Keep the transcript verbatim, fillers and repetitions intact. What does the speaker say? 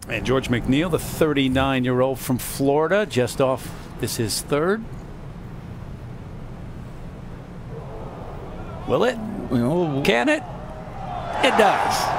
And George McNeill, the thirty-nine-year-old from Florida, just off. This is third. Will it? Can it? It does.